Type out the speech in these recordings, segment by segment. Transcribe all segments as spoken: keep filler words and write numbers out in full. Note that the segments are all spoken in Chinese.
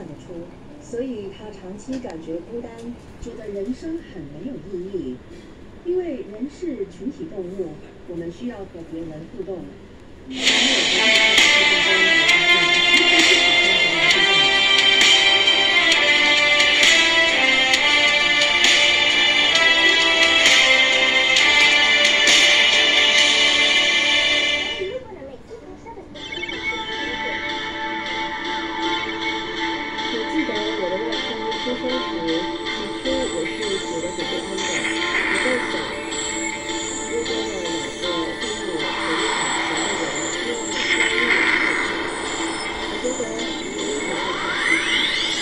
看得出，所以他长期感觉孤单，觉得人生很没有意义。因为人是群体动物，我们需要和别人互动。他没有决定开始互动中，我发现他几乎是喜欢和人互动。 出生时，起初我是觉得很不安的。我在想，如果有两个对我实力很强的人用相应的态度，我觉得我也很害怕自己。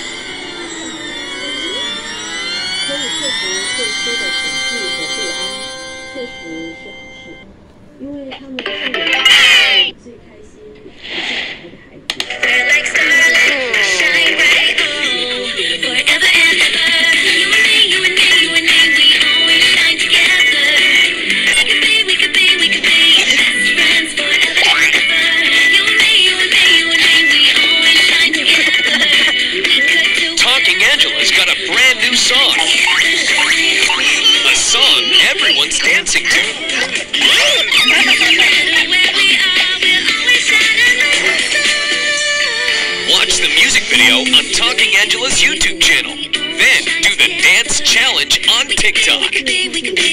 可以克服最初的恐惧和不安，确实是好事，因为他们是我见过最开心、最可爱的孩子。 Song. A song everyone's dancing to. Watch the music video on Talking Angela's YouTube channel. Then do the dance challenge on TikTok.